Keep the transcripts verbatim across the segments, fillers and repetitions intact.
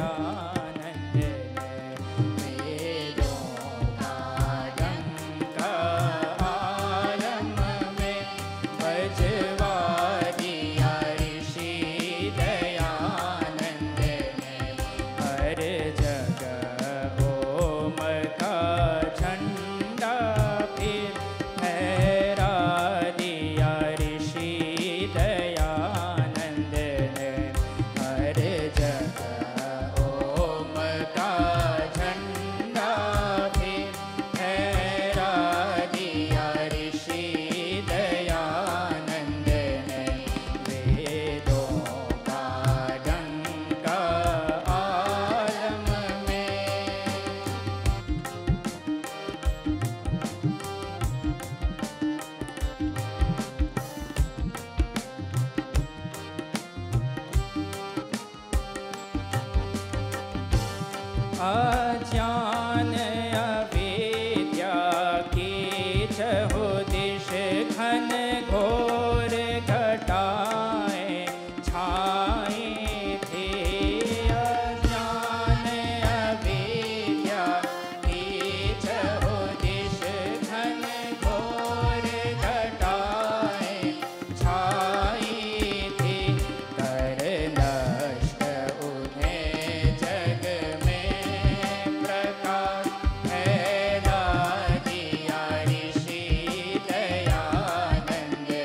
अज्ञान अविद्या की चहु दिश घन घोर घटाएं छाई थी। अज्ञान अविद्या की चहु दिश घन घोर घटाएं छाई थी। कर नष्ट उन्हें जग में प्रकाश फैला दिया ऋषि दयानंद ने।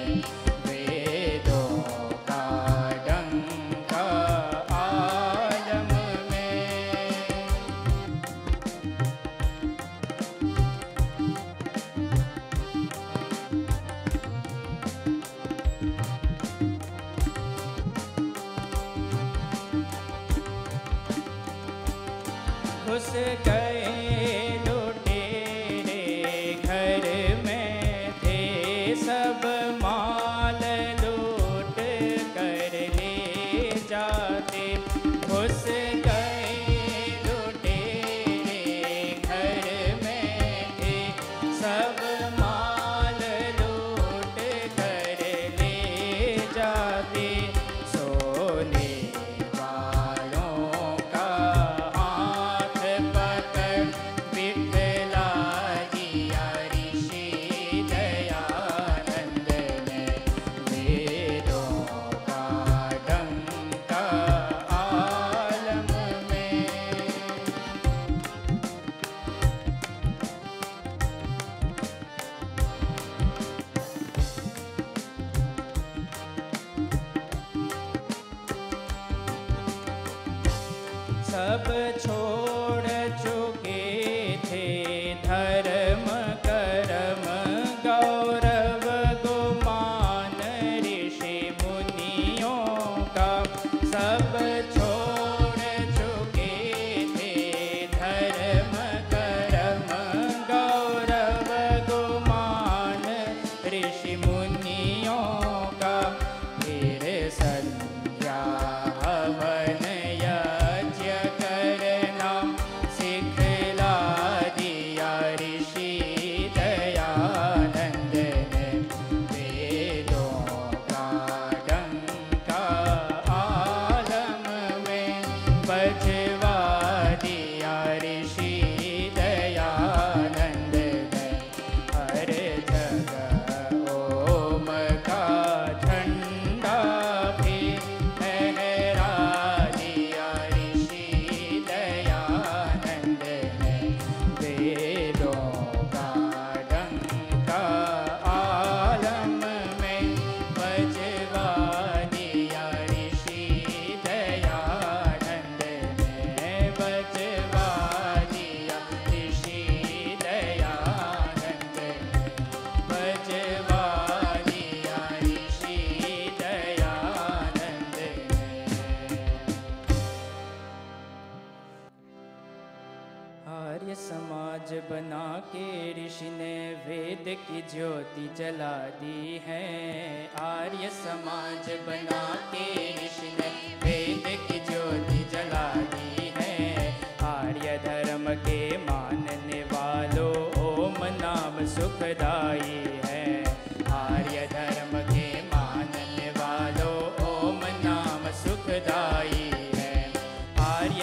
वेदों का डंका आलम में। घुस गए लुटेरे घर में थे सब माल लूट कर ले जाते। घुस गए लुटेरे घर में थे सब माल लूट कर ले जाते। सोने वालों का हाथ पकड़ बिठला दिया ऋषि दयानंद ने। वेदों का डंका आलम में। सब छोड़ चुके थे धर्म कर्म गौरव गुमान ऋषि मुनियों का। सब छोड़ चुके थे धर्म कर्म गौरव गुमान ऋषि मुनियों का। फिर संध्या हवन यज्ञ करना सिखला दिया ऋषि दयानंद ने। वेदों का डंका आलम में बजवा दिया ऋषि दयानंद ने। हर जगह ओम का झंडा भी लहरा दिया ऋषि दयानंद ने। वेदों का डंका आलम में बजवा दिया ऋषि दयानंद ने। बजवा दिया ऋषि दयानंद ने। बजवा दिया ऋषि दयानंद ने। आर्य समाज बना के ऋषि ने वेद की ज्योति जला दी है। आर्य समाज बना के ऋषि ने वेद की ज्योति जला दी है। आर्य धर्म के मानने वालों ओम नाम सुखदाई है। आर्य धर्म के मानने वालों ओम नाम सुखदाई है। आर्य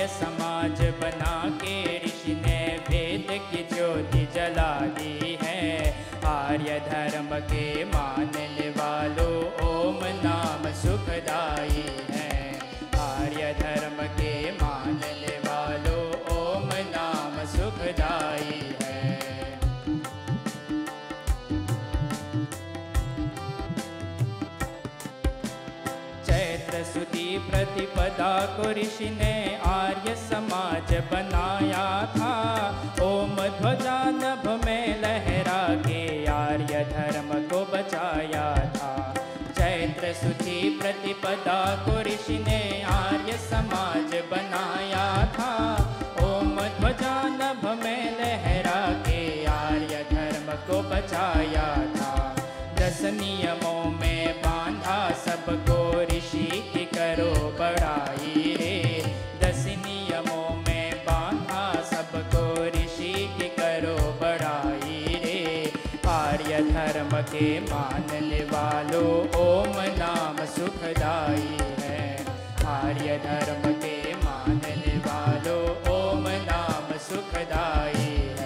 प्रतिपदा को ऋषि ने आर्य समाज बनाया था। ओम ध्वजा नभ में लहरा के आर्य धर्म को बचाया था। चैत्र सुथी प्रतिपदा को ऋषि ने आर्य समाज बनाया था। ओम ध्वजा नभ में लहरा के आर्य धर्म को बचाया था। दस नियमों में बांधा सबको ऋषि की करो बड़ाई रे। दस नियमों में बांधा सबको ऋषि की करो बड़ाई रे। आर्य धर्म के मानने वालों ओम नाम सुखदाई है। आर्य धर्म के मानने वालों ओम नाम सुखदाई है।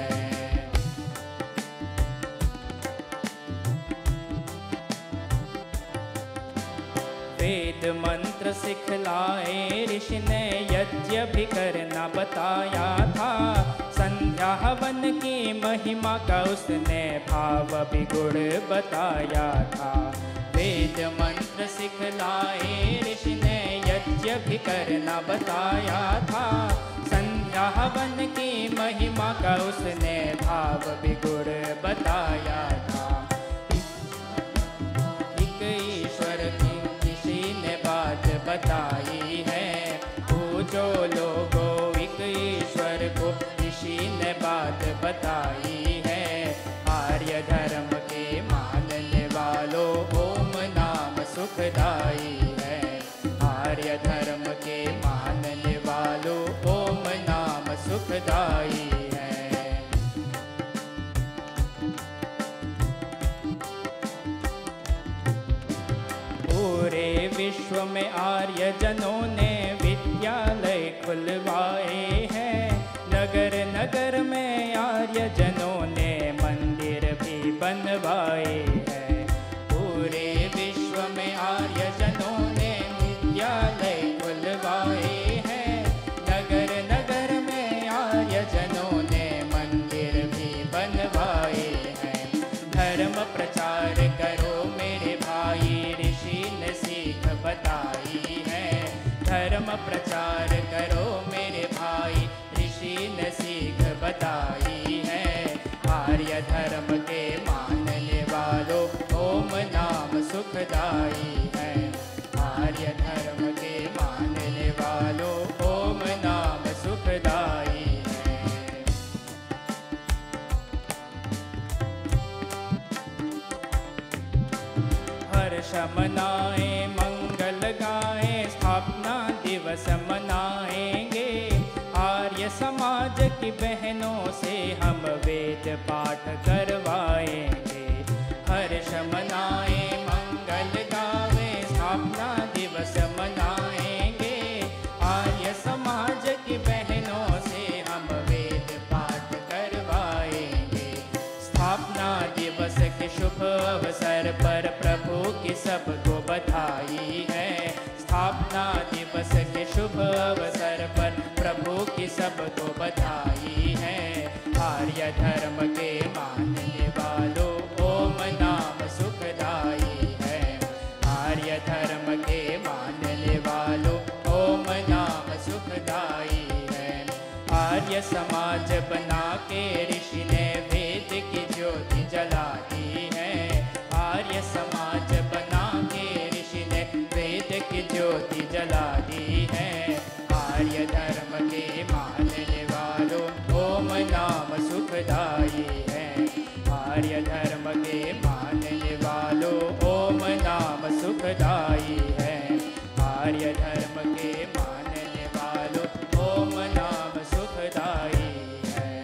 वेद मंत्र सिखलाए ऋषि ने यज्ञ भी करना बताया था। संध्या हवन की महिमा का उसने भाव भी गुण बताया था। वेद मंत्र सिखलाए ऋषि ने यज्ञ भी करना बताया था। संध्या हवन की महिमा का उसने भाव भी गुण बताया था। एक ईश्वर की किसी ने बात बताई है। पूजो लोगों एक ईश्वर को ऋषि ने बात बताई है। आर्य धर्म के मानने वालों ओम नाम सुखदाई है। आर्य धर्म के मानने वालों ओम नाम सुखदाई है। पूरे विश्व में आर्य जनों ने विद्यालय खुलवाए हैं। नगर नगर में आर्य जनों ने मंदिर भी बनवाए हैं। पूरे विश्व में आर्य जनों ने विद्यालय खुलवाए हैं। नगर नगर में आर्य जनों ने मंदिर भी बनवाए हैं। धर्म प्रचार करो मेरे भाई ऋषि ने सीख बताई है। धर्म प्रचार करो मेरे भाई ऋषि ने सीख बताई है। आर्य धर्म के मानने वालों ओम नाम सुखदाई है। आर्य धर्म के मानने वालों ओम नाम सुखदाई है। हर्ष मनाए मंगल गाए स्थापना दिवस मनाएंगे। आर्य समाज की बहनों से हम वेद पाठ करवाएंगे। हर्ष मनाए मंगल गावे स्थापना दिवस मनाएंगे। आर्य समाज की बहनों से हम वेद पाठ करवाएंगे। स्थापना दिवस के शुभ अवसर पर प्रभु की सबको बधाई है। स्थापना दिवस के शुभ अवसर पर प्रभु की सबको बधाई है। आर्य धर्म के मानने वालों ओम नाम सुखदाई है। आर्य धर्म के मानने वालों ओम नाम सुखदाई है। आर्य समाज बना के ऋषि ने वेद की ज्योति जला दी है। आर्य समाज बना के ऋषि ने वेद की ज्योति जला दी है। आर्य धर्म के मानने वालों ओम नाम सुखदाई है। आर्य धर्म के मानने वालों ओम नाम सुखदाई है। आर्य धर्म के मानने वालों ओम नाम सुखदाई है।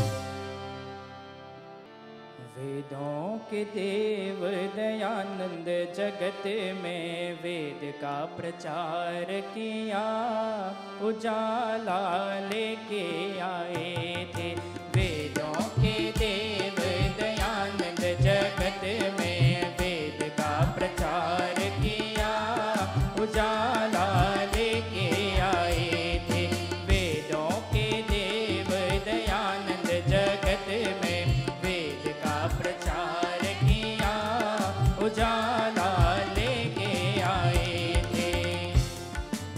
वेदों के देव दयानंद जगत में वेद का प्रचार किया। उजाला लेके आए थे। वेदों के देव दयानंद जगत में वेद का प्रचार किया। उजाला लेके आए थे। वेदों के देव दयानंद जगत में वेद का प्रचार किया। उजाला लेके आए थे।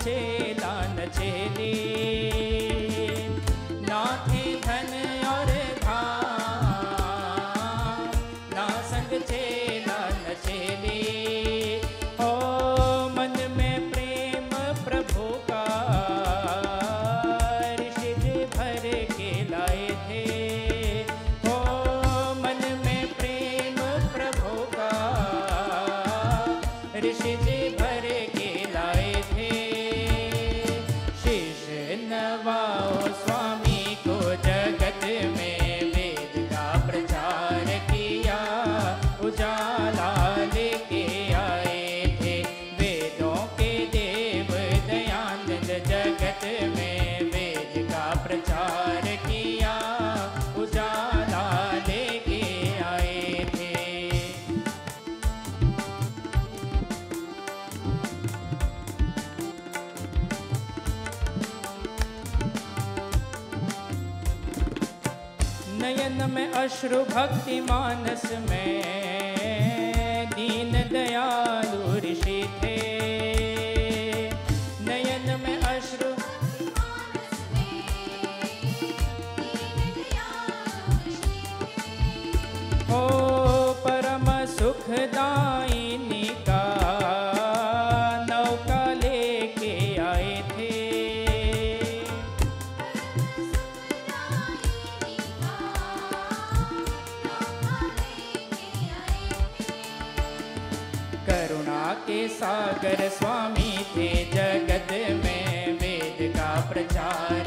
चेला न चेली, ना थे धन और धाम, ना संग चेला न चेली। ओ मन में प्रेम प्रभु का ऋषि जी भर के लाए थे। ओ मन में प्रेम प्रभु का ऋषि जी भर के लाए थे। शीश नवाओ स्वामी को जगत में वेद का प्रचार किया, उजाला लेके आए थे। वेदों के देव दयानंद जगत में वेद का प्रचार किया, उजाला लेके आए थे। नयन में अश्रु भक्ति मानस में दीन दयालु ऋषि थे। नयन में अश्रु ओ परम सुखदायिनी का नौका लेके आए थे। करुणा के सागर स्वामी थे, जगत में वेद का प्रचार